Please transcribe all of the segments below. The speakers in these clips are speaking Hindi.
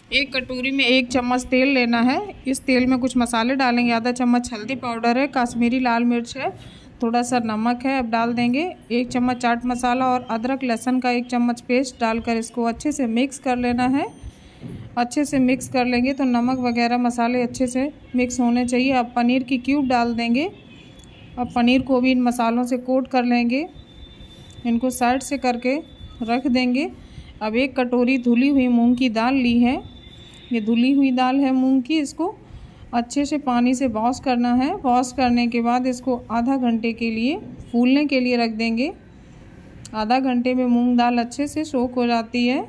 एक कटोरी में 1 चम्मच तेल लेना है। इस तेल में कुछ मसाले डालेंगे। आधा चम्मच हल्दी पाउडर है, कश्मीरी लाल मिर्च है, थोड़ा सा नमक है। अब डाल देंगे 1 चम्मच चाट मसाला और अदरक लहसुन का 1 चम्मच पेस्ट डालकर इसको अच्छे से मिक्स कर लेना है। अच्छे से मिक्स कर लेंगे तो नमक वगैरह मसाले अच्छे से मिक्स होने चाहिए। अब पनीर की क्यूब डाल देंगे। अब पनीर को भी इन मसालों से कोट कर लेंगे। इनको साइड से करके रख देंगे। अब 1 कटोरी धुली हुई मूंग की दाल ली है। ये धुली हुई दाल है मूंग की। इसको अच्छे से पानी से वॉश करना है। वॉश करने के बाद इसको आधा घंटे के लिए फूलने के लिए रख देंगे। आधा घंटे में मूंग दाल अच्छे से सोख हो जाती है।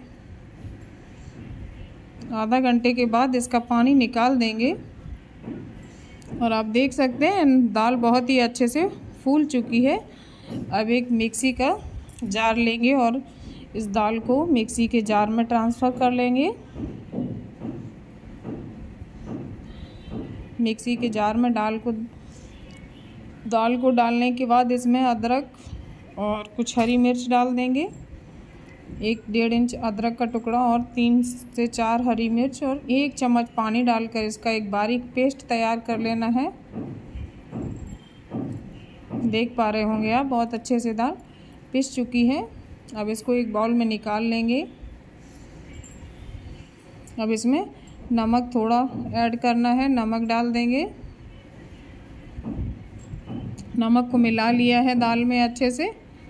आधा घंटे के बाद इसका पानी निकाल देंगे और आप देख सकते हैं दाल बहुत ही अच्छे से फूल चुकी है। अब एक मिक्सी का जार लेंगे और इस दाल को मिक्सी के जार में ट्रांसफ़र कर लेंगे। मिक्सी के जार में दाल को डालने के बाद इसमें अदरक और कुछ हरी मिर्च डाल देंगे। 1-1.5 इंच अदरक का टुकड़ा और 3 से 4 हरी मिर्च और 1 चम्मच पानी डालकर इसका एक बारीक पेस्ट तैयार कर लेना है। देख पा रहे होंगे आप, बहुत अच्छे से दाल पिस चुकी है। अब इसको एक बाउल में निकाल लेंगे। अब इसमें नमक थोड़ा ऐड करना है। नमक डाल देंगे। नमक को मिला लिया है दाल में अच्छे से।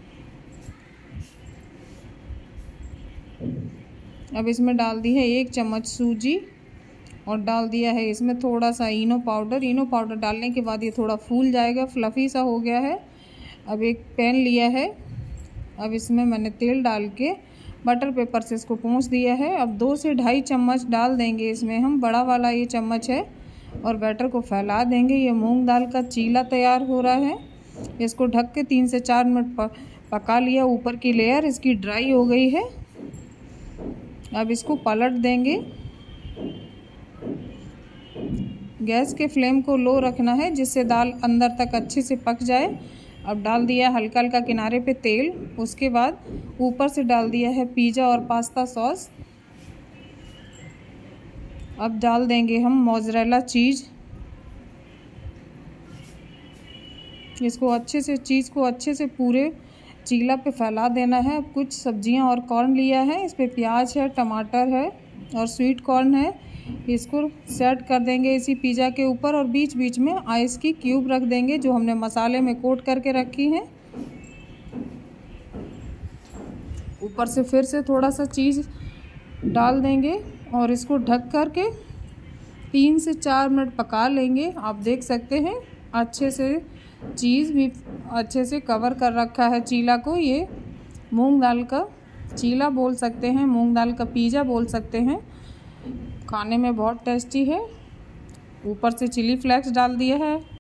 अब इसमें डाल दी है 1 चम्मच सूजी और डाल दिया है इसमें थोड़ा सा इनो पाउडर। इनो पाउडर डालने के बाद ये थोड़ा फूल जाएगा, फ्लफ़ी सा हो गया है। अब एक पैन लिया है। अब इसमें मैंने तेल डाल के बटर पेपर से इसको पोंछ दिया है। अब 2 से 2.5 चम्मच डाल देंगे इसमें हम, बड़ा वाला ये चम्मच है, और बैटर को फैला देंगे। ये मूंग दाल का चीला तैयार हो रहा है। इसको ढक के 3 से 4 मिनट पका लिया। ऊपर की लेयर इसकी ड्राई हो गई है। अब इसको पलट देंगे। गैस के फ्लेम को लो रखना है जिससे दाल अंदर तक अच्छे से पक जाए। अब डाल दिया हल्का हल्का किनारे पे तेल। उसके बाद ऊपर से डाल दिया है पिज़्ज़ा और पास्ता सॉस। अब डाल देंगे हम मोज़रेला चीज़। इसको अच्छे से चीज़ को अच्छे से पूरे चीला पे फैला देना है। अब कुछ सब्जियां और कॉर्न लिया है। इस पे प्याज है, टमाटर है और स्वीट कॉर्न है। इसको सेट कर देंगे इसी पिज़्ज़ा के ऊपर और बीच बीच में आइस की क्यूब रख देंगे जो हमने मसाले में कोट करके रखी हैं। ऊपर से फिर से थोड़ा सा चीज़ डाल देंगे और इसको ढक कर के 3 से 4 मिनट पका लेंगे। आप देख सकते हैं अच्छे से चीज़ भी अच्छे से कवर कर रखा है चीला को। ये मूंग दाल का चीला बोल सकते हैं, मूंग दाल का पिज़्ज़ा बोल सकते हैं। खाने में बहुत टेस्टी है। ऊपर से चिली फ्लेक्स डाल दिया है।